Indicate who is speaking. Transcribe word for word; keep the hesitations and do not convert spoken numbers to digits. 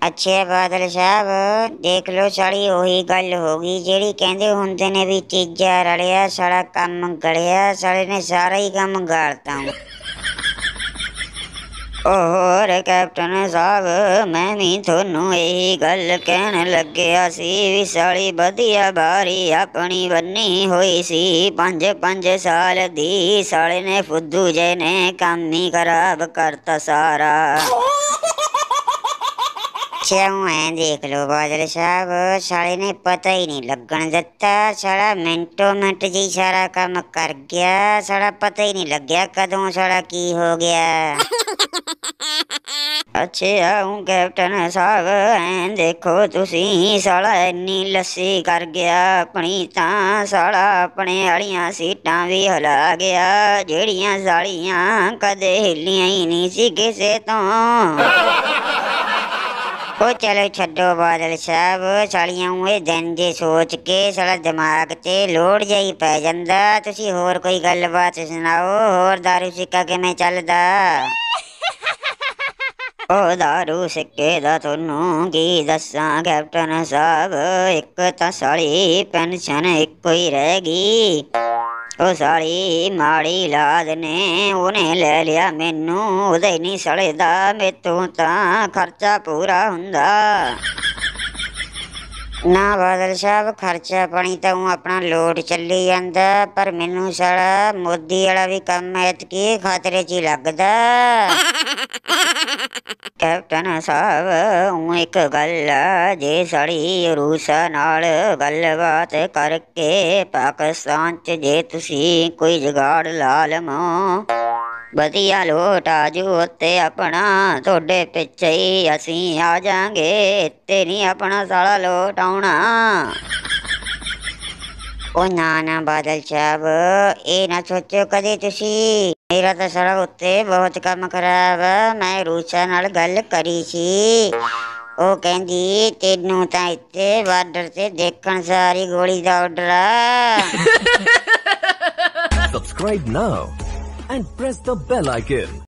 Speaker 1: ਅੱਛਾ ਬਾਦਲ ਸਾਹਿਬ ਦੇਖ ਲੋ ਸਾਲੀ ਉਹੀ ਗੱਲ ਹੋ ਗਈ ਜਿਹੜੀ ਕਹਿੰਦੇ ਹੁੰਦੇ ਨੇ ਵੀ ਤੀਜਾ ਰਲਿਆ ਸਾਲਾ ਕੰਮ ਗਲਿਆ। ਸਾਲੇ ਨੇ ਸਾਰਾ ਹੀ ਕੰਮ ਗਾਲਤਾ। ਹੋਰ ਕੈਪਟਨ ਸਾਹਿਬ ਮੈਂ ਵੀ ਤੁਹਾਨੂੰ ਇਹੀ ਗੱਲ ਕਹਿਣ ਲੱਗਿਆ ਸੀ ਵੀ ਸਾਲੀ ਵਧੀਆ ਬਾਰੀ ਆਪਣੀ ਬੰਨੀ ਹੋਈ ਸੀ ਪੰਜ ਪੰਜ ਸਾਲ ਦੀ। ਸਾਲੇ ਨੇ ਫੁੱਦੂ ਜੇ ਨੇ ਕੰਮ ਹੀ ਖਰਾਬ ਕਰਤਾ ਸਾਰਾ। क्यों है देख लो बादल साहब साले ने पता ही नहीं लगन दिता। साला मिनटों मिनट जी सारा काम कर गया। साला पता ही नहीं लग गया कदों साला की हो गया। अच्छे आऊं कैप्टन साहब ऐं देखो तुसी साला इन्नी लस्सी कर गया अपनी तां। साला अपने आलियां सीटां भी हिला गया जेड़ियां सालियां कदे हिलियां ही नहीं सी किसे तो। ओ चलो छड्डो बादल साहब सालियां उहे दिन जे सोच के साला दिमाग ते लोड़ जाई पै जांदा। तुसी होर कोई गलबात सुनाओ होर दारू सिक्का किवें चलदा? ओ दारू सिक्के दा थोनू की दस्सां कैप्टन साहब एक तां साली पेंशन इक्को ही रह गई। ओ साली माड़ी लाद ने उन्हें ले लिया मैनू उदे नहीं सड़दा मेतों तां खर्चा पूरा हुंदा। ना बादल साहब खर्चा पानी तो हूँ अपना लोड चली जांदा पर मैनू साला मोदी वाला भी काम ऐतकी खतरे च ही लगदा। कैप्टन साहब हूँ एक गल जे साड़ी रूसा नाल गलबात करके पाकिस्तान च जे तुसी कोई जुगाड़ ला लवो वधिया लोट आजू उत्ते अपना थोड़े पिछे ही असी आ जांगे इत्ते नहीं अपना साला लोट आउणा। ओ ना ना बादल साहब ये ना सोचो कदे तुसी मेरा तो साला उत्ते बहुत काम खराब। मैं रूसा नाल गल करी सी ओ कहंदी तेनू तां इत्ते बार्डर ते देखण सारी गोली दा ऑर्डर आ।
Speaker 2: Subscribe now and press the bell icon.